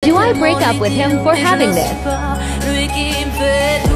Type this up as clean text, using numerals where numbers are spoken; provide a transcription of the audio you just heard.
Do I break up with him for having this?